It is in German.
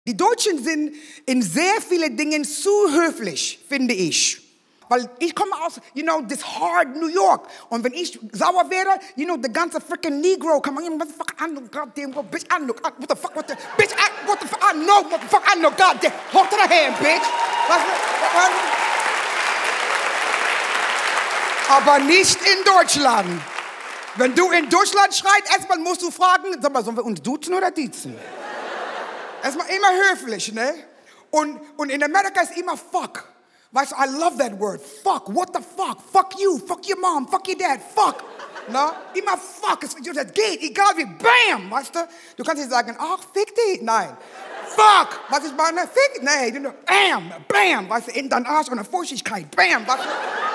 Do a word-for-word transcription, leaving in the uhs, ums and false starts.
Die Deutschen sind in sehr vielen Dingen zu höflich, finde ich. Weil ich komme aus, you know, this hard New York. Und wenn ich sauer wäre, you know, the ganze freaking Negro come on, what the fuck, I know, goddamn, what, bitch, I know, what the fuck, what the, bitch, I, what the fuck, I know, what the fuck, I know, goddamn, hold to the hand, bitch. Was, was, aber nicht in Deutschland. Wenn du in Deutschland schreist, erstmal musst du fragen, sag mal, sollen wir uns duzen oder diezen? Erstmal immer höflich, ne? Und, und in Amerika ist immer fuck. Weißt du, I love that word. Fuck, what the fuck? Fuck you, fuck your mom, fuck your dad, fuck. Na? Immer fuck, es geht, egal wie, bam, weißt du? Du kannst nicht sagen, ach, fick dich, nein. Fuck, was ich meine? Fick, nee, bam, bam, weißt du, in deinen Arsch und eine Feuchtigkeit, bam, weißt du?